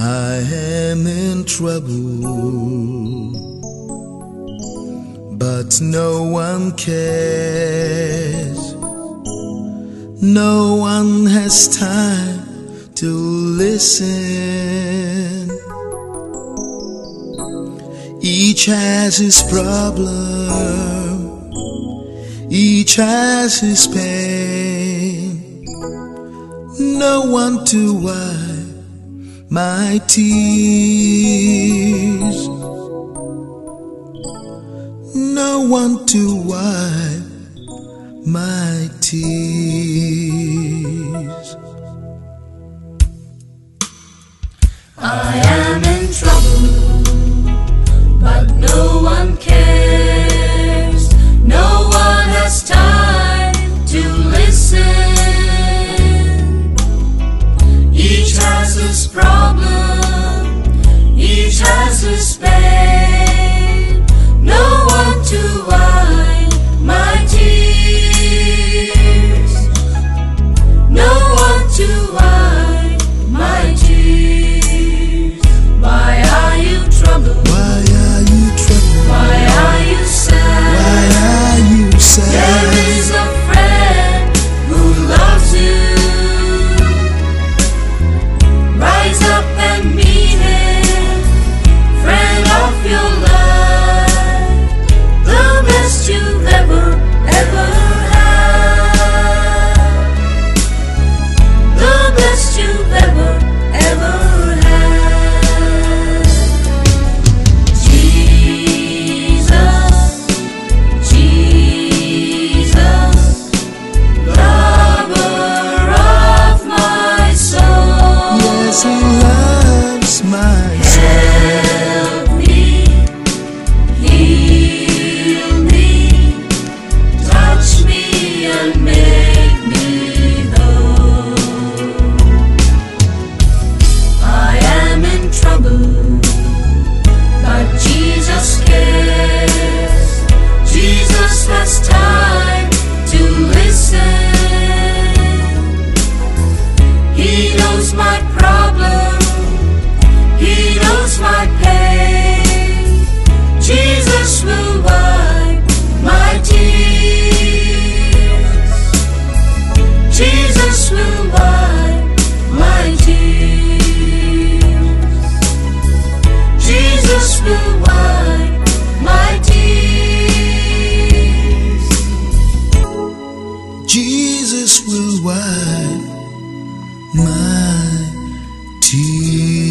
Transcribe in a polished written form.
I am in trouble, but no one cares. No one has time to listen. Each has his problem, each has his pain. No one to wipe my tears, no one to wipe my tears. I am in trouble, but no one cares. No one has time to listen. Each has his problem, each has his pain. No one to wipe my tears, no one to wipe my tears. Why are you troubled? Why are you troubled? Why are you sad? Why are you sad? There is a friend who loves you. Rise up and meet him, friend of your life, the best you've ever had, the best you've ever had. Jesus, lover of my soul. Yes, he loves my Help me, heal me, touch me and make me whole. I am in trouble, but Jesus cares. Jesus has time to listen. He knows my problem, He knows my pain. Jesus will wipe my tears, Jesus will wipe my tears, Jesus will wipe my tears. Jesus will wipe my tears.